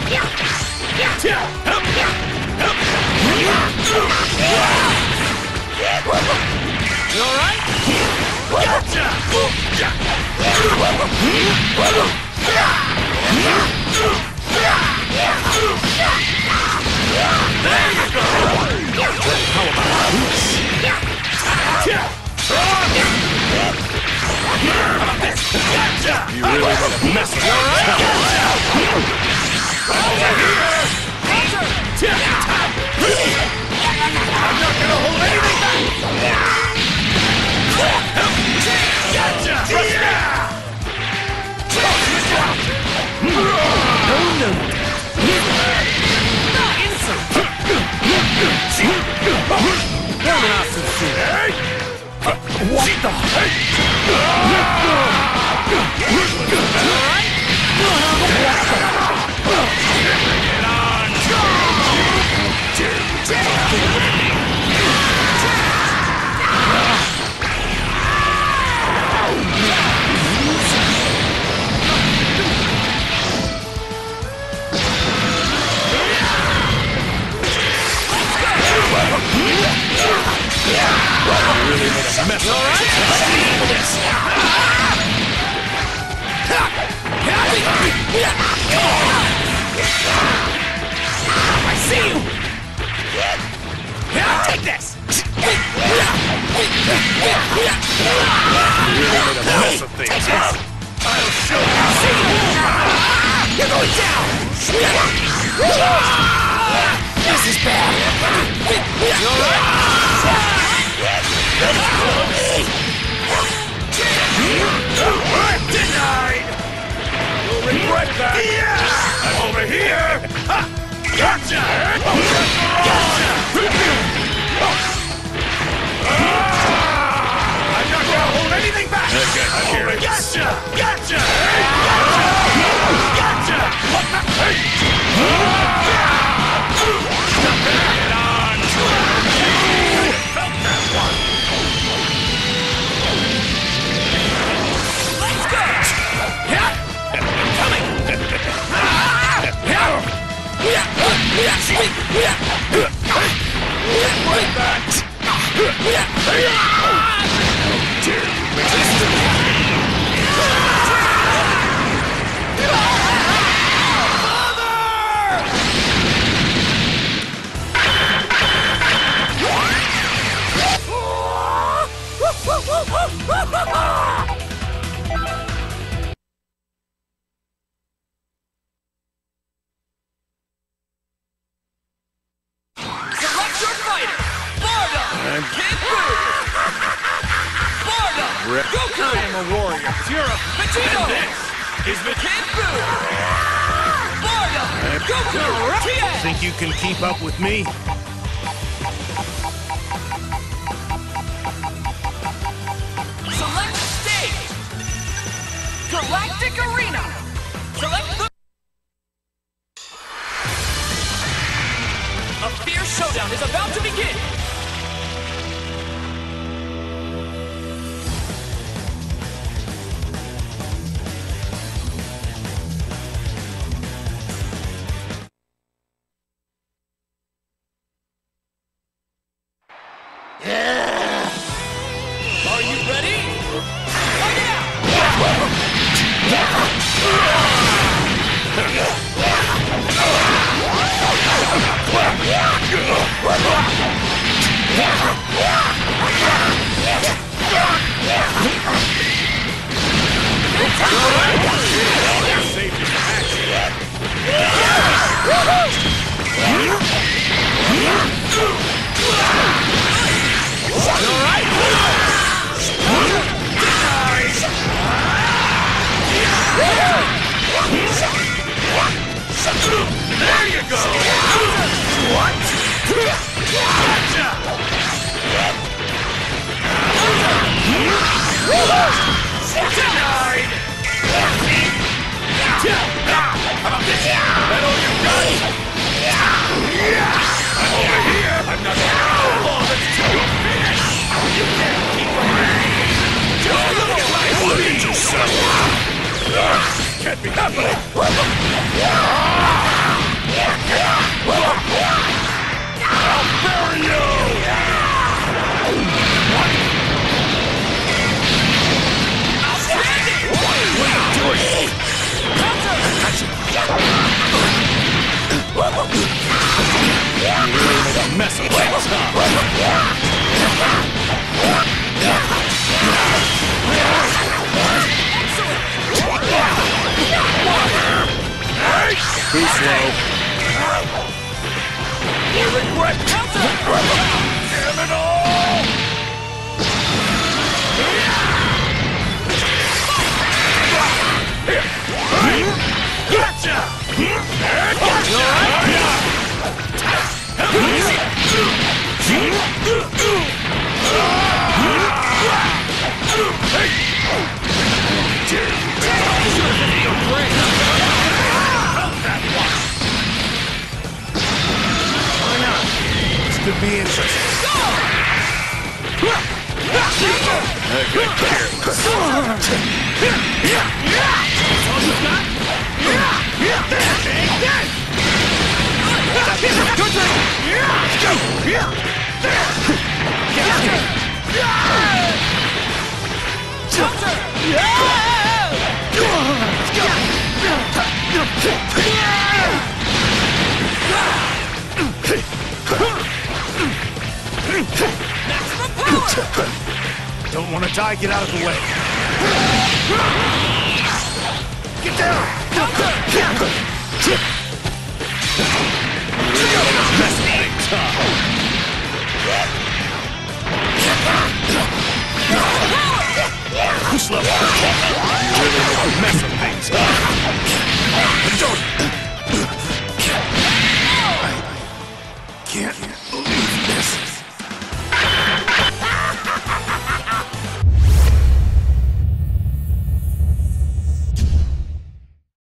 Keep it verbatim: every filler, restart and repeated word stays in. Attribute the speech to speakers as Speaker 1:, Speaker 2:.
Speaker 1: You alright? Gotcha! There you go! How about this? You really made a mess of it. Over here! I'm not gonna hold anything back! Gotcha! No, no. Insult! What the? Really made a mess of this. I see you! Take this! Really made a mess of things. I'll show you! You're going down! This is bad! You alright? Denied! You'll regret that! Yeah. I'm over here! Ha. Gotcha! Gotcha! I'm not gonna hold anything back! Okay, I'm here. Gotcha! Gotcha! Gotcha! Get on! Felt that one! Let's go! Coming! Think you can keep up with me?
Speaker 2: Select stage! Galactic Arena! Select the... A fierce showdown is about to begin!
Speaker 1: There you go! What? Gotcha! Denied! How about this? That all you got? I'm over here! I'm not gonna hold all this to your finish! You can't keep away! Just a little life! Look at yourself! Can't be happening! Too slow. You regret counter! Damn it all! Gotcha! This could be interesting. Okay, careless. Don't want to die, get out of the way. Get down! Mess things up. Too slow. You really want to mess things up.